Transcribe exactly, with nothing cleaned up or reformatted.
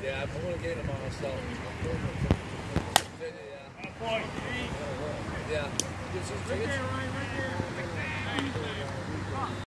Yeah, I'm going to get him on, so. Yeah. Yeah.